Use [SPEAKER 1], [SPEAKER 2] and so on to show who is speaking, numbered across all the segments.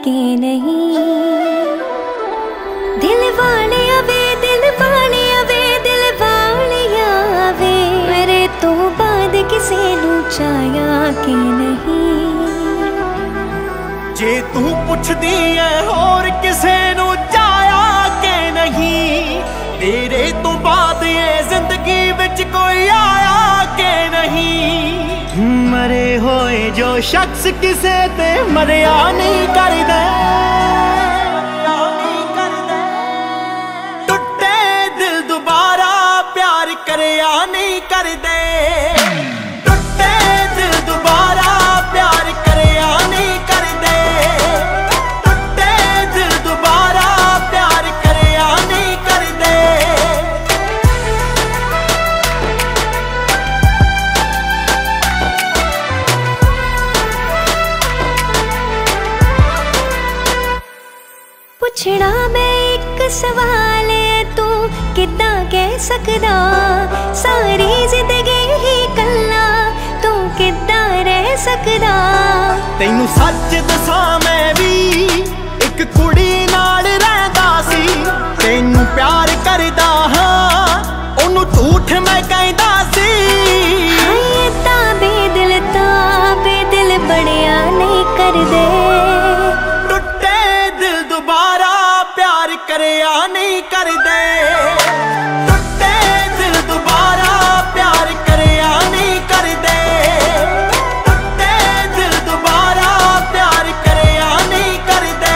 [SPEAKER 1] के नहीं। दिल वाले आवे, दिल वाले आवे, दिल वाले आवे, मेरे तो बाद किसे नू चाया के नहीं।
[SPEAKER 2] जे तू पुछदी है होर किसे नू चाया के नहीं, तेरे तो बाद ये जिंदगी विच कोई आया के नहीं। मरे होए जो शख्स किसे ते मरिया नहीं करदे, टुटे दिल दोबारा प्यार करया नहीं करदे, टुटे दिल दोबारा प्यार करया नहीं करदे, टुटे दिल दोबारा प्यार करया नहीं करदे।
[SPEAKER 1] पुछना मैं एक सवाल है, तू किद्दां कह सकदा सारी जिंदगी ही कल्ला तू किद्दां रह सकदा।
[SPEAKER 2] तैनू सच दसां मैं भी एक कुड़ी नाल रहंदा सी, तैनू प्यार करदा हां ओनू झूठ मैं कहंदा सी।
[SPEAKER 1] हाय तां बेदिल बड़िया नहीं करदे,
[SPEAKER 2] टुटे दिल दोबारा प्यार करया नहीं करदे, टुटे दिल दोबारा प्यार करया नहीं करदे, टुटे दिल दोबारा प्यार करया नहीं करदे।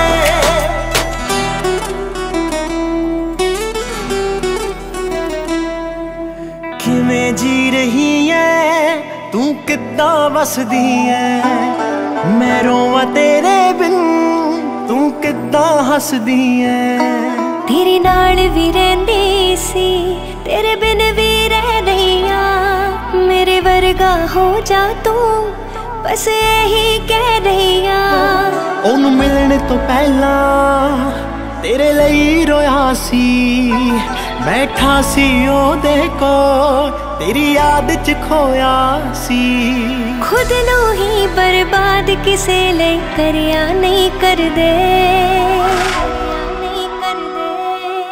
[SPEAKER 2] किवें जी रही है तू किद्दां वसदी है, मैं रोवां तेरे बिन तू किद्दां हसदी है।
[SPEAKER 1] तेरे नाल भी रहंदी सी, तेरे बिन भी रह रही हां, मेरे वर्गा हो जा तू बस यही कह रही हां।
[SPEAKER 2] ओनू मिलने तो पहला तेरे ਲਈ रोया सी, बैठा सी ओदे कोल तेरी याद च खोया सी।
[SPEAKER 1] खुद नू ही बर्बाद किसे ले करया नहीं करदे,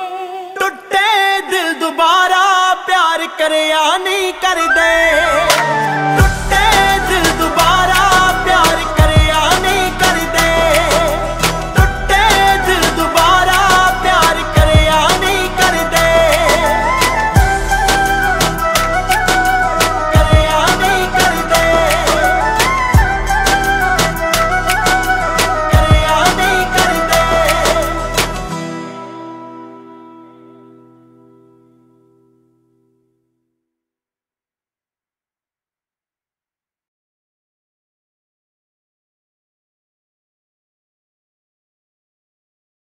[SPEAKER 2] टुटे दिल दोबारा प्यार करया नहीं करदे।